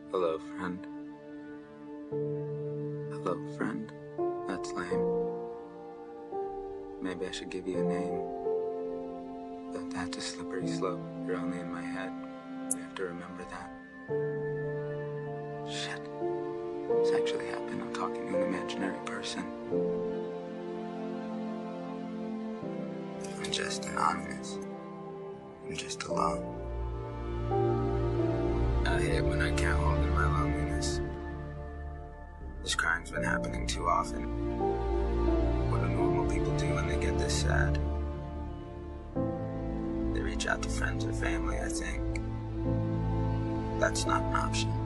Hello, friend. Hello, friend. That's lame. Maybe I should give you a name. But that's a slippery slope. You're only in my head. You have to remember that. Shit. This actually happened. I'm talking to an imaginary person. I'm just anonymous. I'm just alone. I hate when I can't hold in my loneliness. This crime's been happening too often. What do normal people do when they get this sad? They reach out to friends or family, I think. That's not an option.